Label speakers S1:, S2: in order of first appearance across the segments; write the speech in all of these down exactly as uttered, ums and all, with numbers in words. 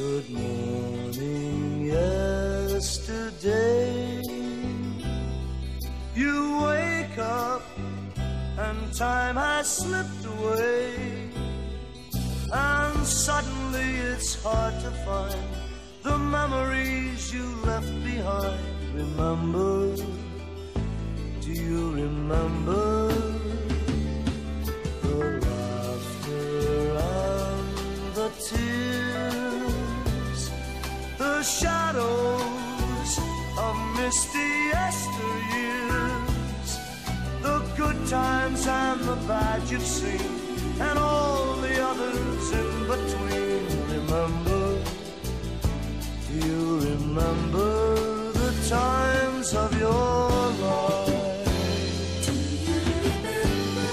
S1: Good morning, yesterday. You wake up and time has slipped away, and suddenly it's hard to find the memories you left behind. Remember, do you remember the laughter and the tears, the shadows of misty yesteryears, the good times and the bad you've seen, and all the others in between? Remember, do you remember the times of your life?
S2: Do you remember?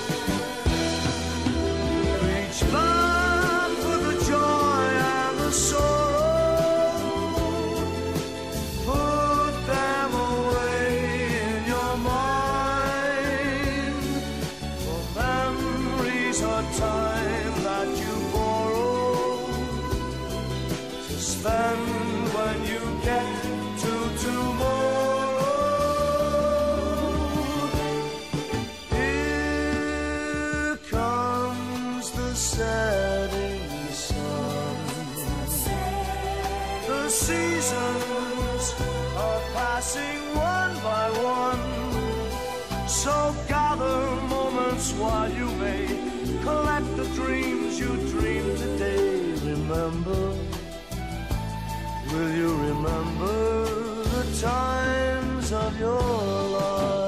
S1: Reach back for the joy and the sorrow, put them away in your mind, for memories are time that you borrow to spend when you get to tomorrow. Here comes the setting sun. The seasons are passing one by one, so gather moments while you may collect the dreams you dreamed today. Remember, will you remember the times of your life?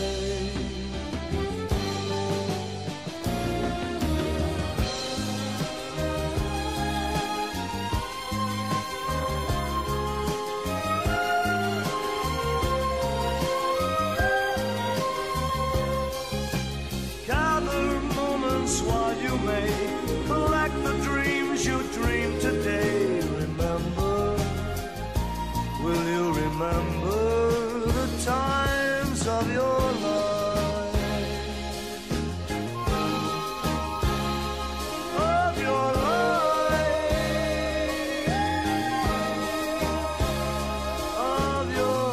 S1: Gather moments while you may collect the dreams you dreamed today. Remember, will you remember the times of your life? Of your life. Of your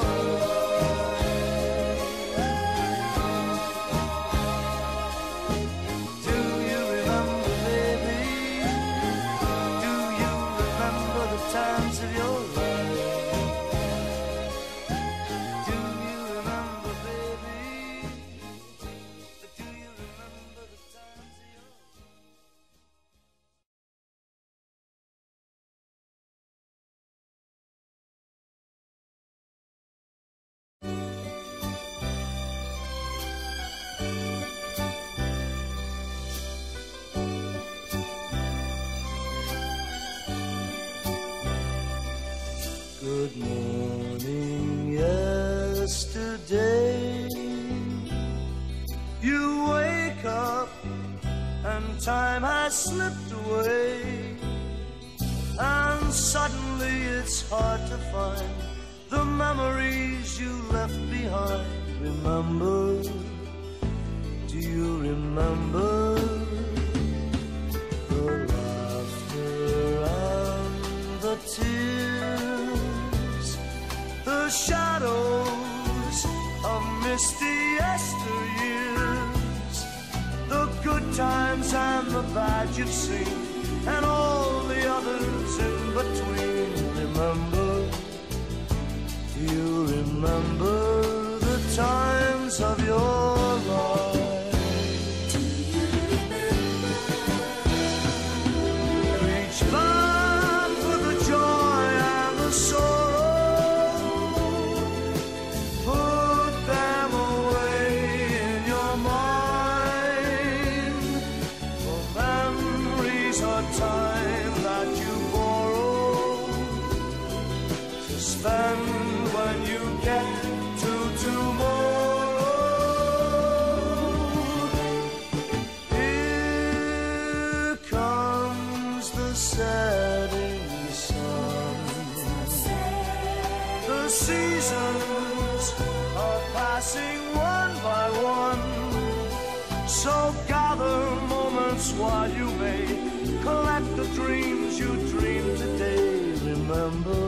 S1: life. Do you remember, baby? Do you remember the times of your life? Good morning, yesterday. You wake up and time has slipped away, and suddenly it's hard to find the memories you left behind. Remember, do you remember the laughter and the tears, the shadows of misty yesteryears, the good times and the bad you've seen, and all the others in between? Remember, do you remember the times of your life?
S2: Do you remember?
S1: Reach back for the joy and the sorrow, put them away in your mind, for memories are time that you borrow to spend when you get to tomorrow. Here comes the setting sun. The seasons are passing one by one, so gather moments while you may collect the dreams you dreamed today. remember?